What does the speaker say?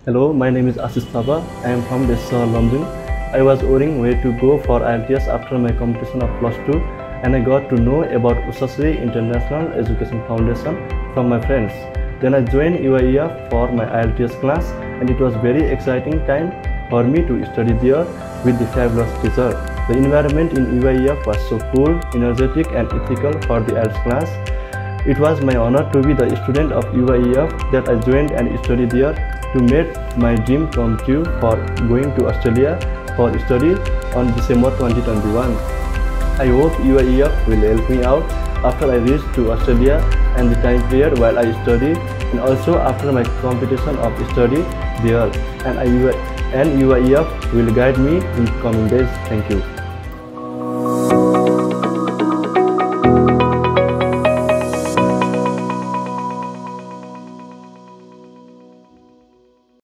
Hello, my name is Ashish Thapa. I am from Desa Lamjung. I was worrying where to go for IELTS after my completion of plus 2 and I got to know about Usasri International Education Foundation from my friends. Then I joined UIEF for my IELTS class and it was very exciting time for me to study there with the fabulous teacher. The environment in UIEF was so cool, energetic and ethical for the IELTS class. It was my honor to be the student of UIEF that I joined and studied there to make my dream come true for going to Australia for study on December 2021. I hope UIEF will help me out after I reach to Australia and the time period while I study and also after my competition of study there and UIEF will guide me in coming days. Thank you.